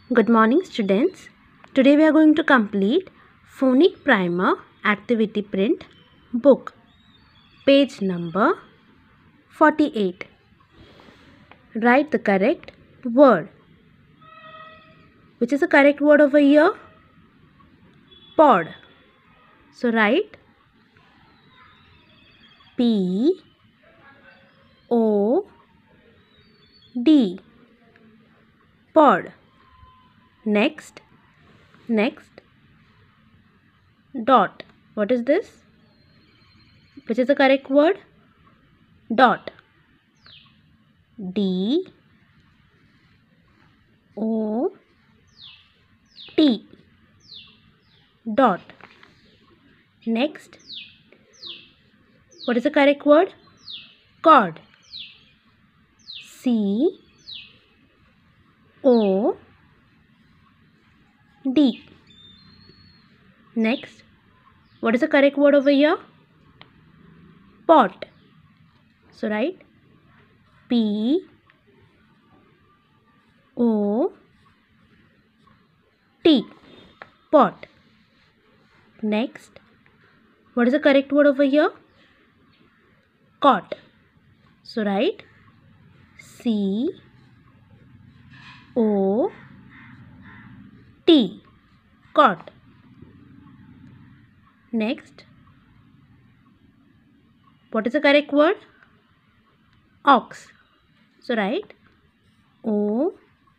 Good morning, students. Today we are going to complete Phonic Primer Activity Print book, page number 48. Write the correct word. Which is the correct word over here? Pod. So write P O D. Pod. Next. Dot. What is this? Which is the correct word? Dot. D O T. Dot. Next. What is the correct word? Cord. C O D. Next. What is the correct word over here? Pot. So write P O T. Pot. Next. What is the correct word over here? Cot. So write C O T. Cot. Next. What is the correct word? Ox. So write O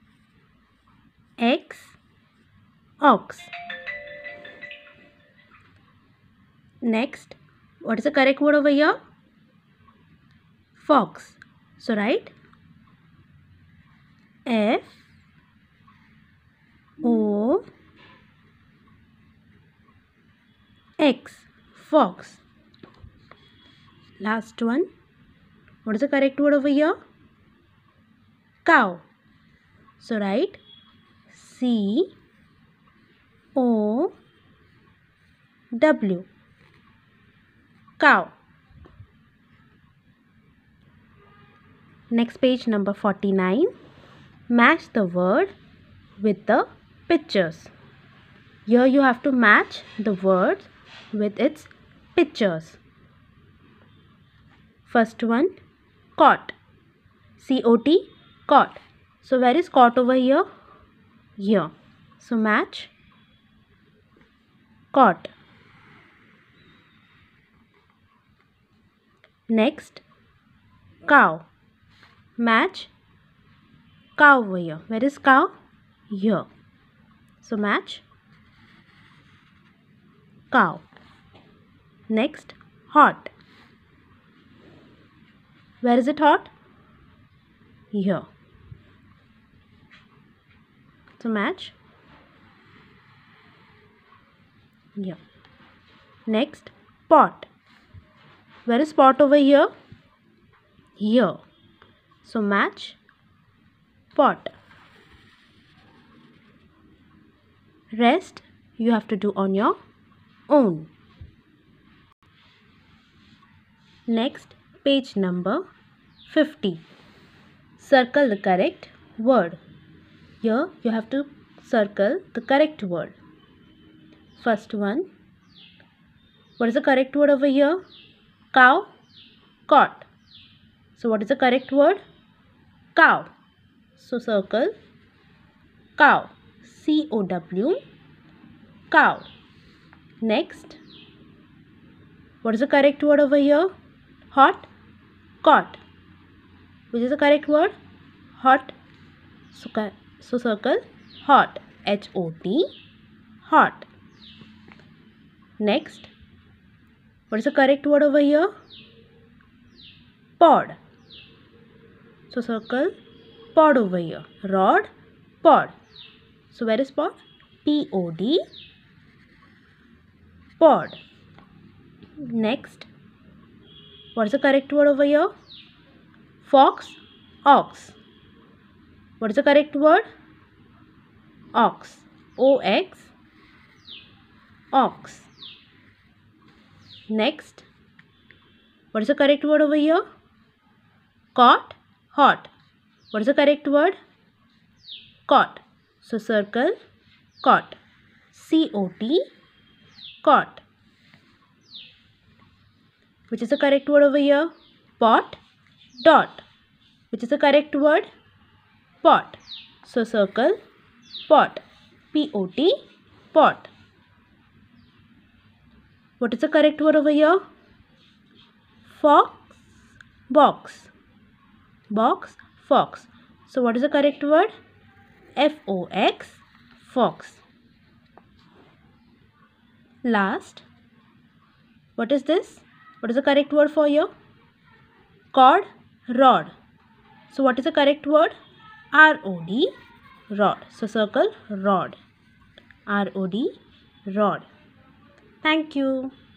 X. Ox. Next. What is the correct word over here? Fox. So write F O X. Fox. Last one. What is the correct word over here? Cow. So write C O W. Cow. Next, page number 49. Match the word with the pictures. Here you have to match the words with its pictures. First one, cot. C-O-T, cot. So where is cot over here? Here. So match cot. Next, cow. Match cow over here. Where is cow? Here. So match cow. Next, hot. Where is it hot? Here. So match here. Next, pot. Where is pot over here? Here. So match pot. Rest you have to do on your own. Next, page number 50. Circle the correct word. Here you have to circle the correct word. First one. What is the correct word over here? Cow. Cot. So what is the correct word? Cow. So circle cow. C-O-W. Cow. Next. What is the correct word over here? Hot. Cot. Which is the correct word? Hot. So circle hot. H-O-T. Hot. Next. What is the correct word over here? Pod. So circle pod over here. Rod. Pod. So where is pod? P-O-D. Pod. Next. What is the correct word over here? Fox. Ox. What is the correct word? Ox. O-X. Ox. Next. What is the correct word over here? Cot. Hot. What is the correct word? Cot. So circle cot. C-O-T, cot. Which is the correct word over here? Pot, dot. Which is the correct word? Pot. So circle pot. P-O-T, pot. What is the correct word over here? Fox, box. Box, fox. So what is the correct word? F-O-X, fox. Last, what is this? What is the correct word for here? Cord, rod. So what is the correct word? R-O-D, rod. So circle rod. R-O-D, rod. Thank you.